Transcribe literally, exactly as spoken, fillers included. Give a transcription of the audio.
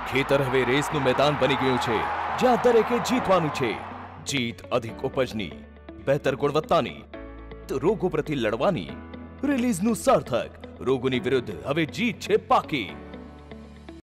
ખેતર હવે રેસનું મેદાન બની ગયું છે, જ્યાં દરેકે જીતવાનું છે. જીત અધિક ઉપજની, બહેતર ગુણવત્તાની, તો રોગો પ્રતિ લડવાની. રિલીઝનું સાર્થક. રોગોની વિરુદ્ધ હવે જીત છે પાકી.